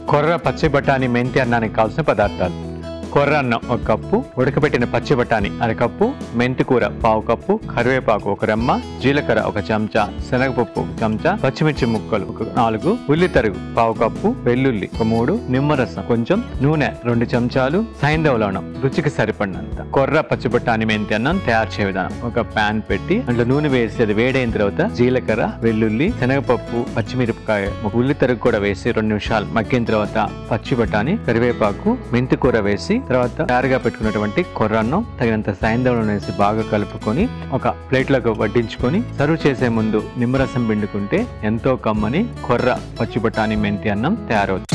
కొర్ర పచ్చి బఠానీ మెంతి అన్నానికి కావాల్సిన పదార్థాలు: కొర్ర అన్నం 1 కప్పు, ఉడకబెట్టిన పచ్చి బఠానీ 1/2 కప్పు, మెంతి కూర 1/2 కప్పు, కరివేపాకు 1 రెమ్మ, జీలకర్ర 1 చెంచా, శనగపప్పు 1 చెంచా, పచ్చిమిర్చి ముక్కలు 4, ఉల్లి తరుగు 1/2 కప్పు, వెల్లుల్లి 3, నిమ్మరసం కొంచెం, నూనె 2 చెంచాలు, సైంధవ లవణం రుచికి సరిపడినంత. కొర్ర పచ్చి బఠానీ మెంతి అన్నం తయారు చేయ విధానం: ఒక ప్యాన్ పెట్టి అందులో నూనె వేసి అది వేడైన తర్వాత జీలకర్ర, వెల్లుల్లి, శనగపప్పు, పచ్చిమిరపకాయ, ఉల్లి తరుగు కూడా వేసి 2 నిమిషాలు మగ్గిన తర్వాత పచ్చి బఠానీ, కరివేపాకు, మెంతి కూర వేసి తర్వాత తయారుగా పెట్టుకున్నటువంటి కొర్రన్నం తగినంత సైంధవం వేసి బాగా కలుపుకొని ఒక ప్లేట్లోకి వడ్డించుకొని సర్వ్ చేసే ముందు నిమ్మరసం పిండుకుంటే ఎంతో కమ్మని కొర్ర పచ్చి బఠానీ మెంతి అన్నం తయారవుతుంది.